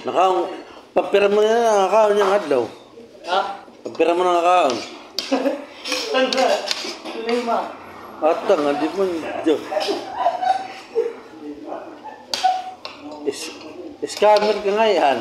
Nakaon, papira mo na nakakaon niyang adlaw. Ha? Papira mo na nakakaon. Tanda. 5. Atang, hindi mo. Scammer ka nga yan.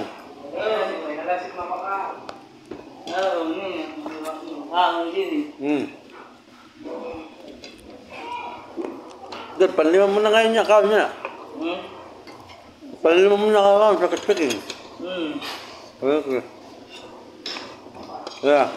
Dad, panlima mo na ngayon niya, kaon niya. Panlima mo na kaon sa katpiking. Okay. Yeah.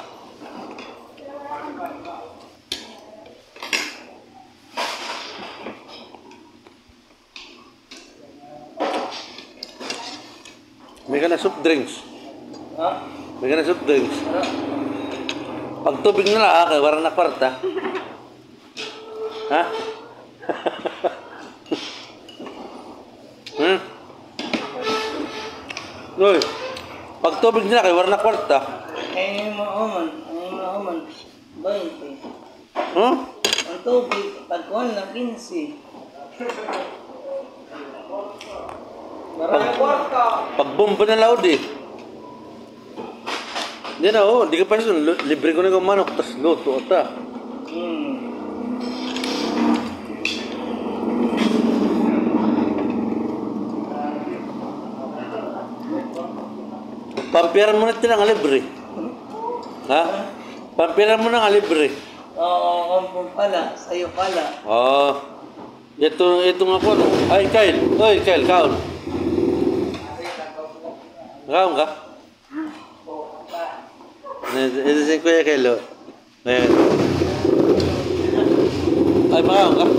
May ka na soft drinks. Ha? May ka na soft drinks. Ano? Pag tubig na lang, kay warang na kwarta. Ha? Uy, pag tubig na kay warang na kwarta. Ay, maaman. 20. Huh? Ang tubig, pagkuhan na 15. Marami kwarta. Pag bomba na laod eh. Hindi na, oh, di ka pa siya. Libre ko na yung manok, tas luto ata. Pampiran mo na ito ng libre. Ha? Pampiran mo ng libre. Oo, kumpong pala. Sa'yo pala. Oh. Ito nga po. Ay, Kyle. Oy, Kyle, kaon. Kaon ka? Ito si Kuya Kyle. Ayan. Ay, makaon ka?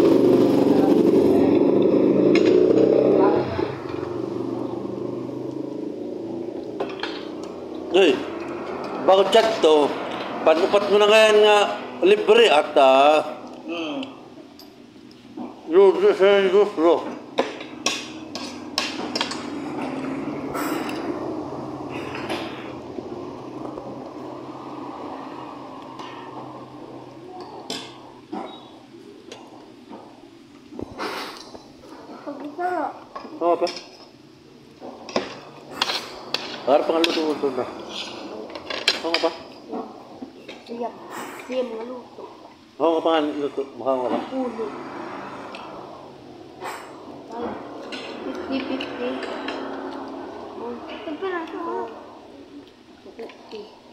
Uy, bago chat to, panupat mo na ngayon nga libre at Ludo sa gusto. Oo pa. Harap ang luto na. Oo pa. Siap. Siap mga luto. Oo pa nga luto. Mukha mo ka. Ulo. 50-50. Ito pala ito. 50.